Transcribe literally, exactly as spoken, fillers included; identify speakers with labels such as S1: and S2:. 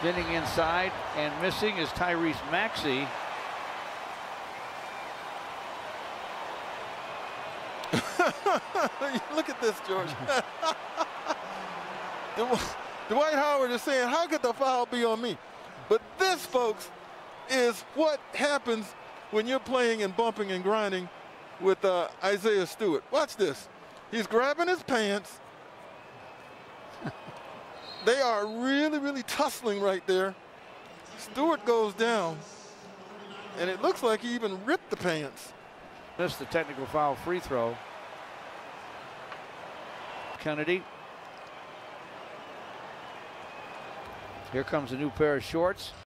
S1: Spinning inside and missing is Tyrese Maxey.
S2: Look at this, George. Dwight Howard is saying, how could the foul be on me? But this, folks, is what happens when you're playing and bumping and grinding with uh, Isaiah Stewart. Watch this. He's grabbing his pants. They are really, really tussling right there. Stewart goes down, and it looks like he even ripped the pants.
S1: Missed the technical foul free throw. Kennedy. Here comes a new pair of shorts.